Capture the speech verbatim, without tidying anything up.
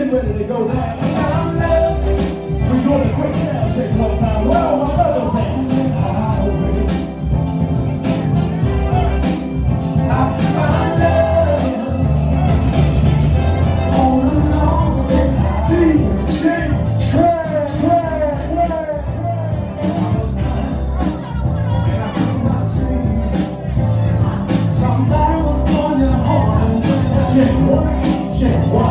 getting ready to go down. We're doing a quick sound check one time. Well, my brother thing. Check one, check one.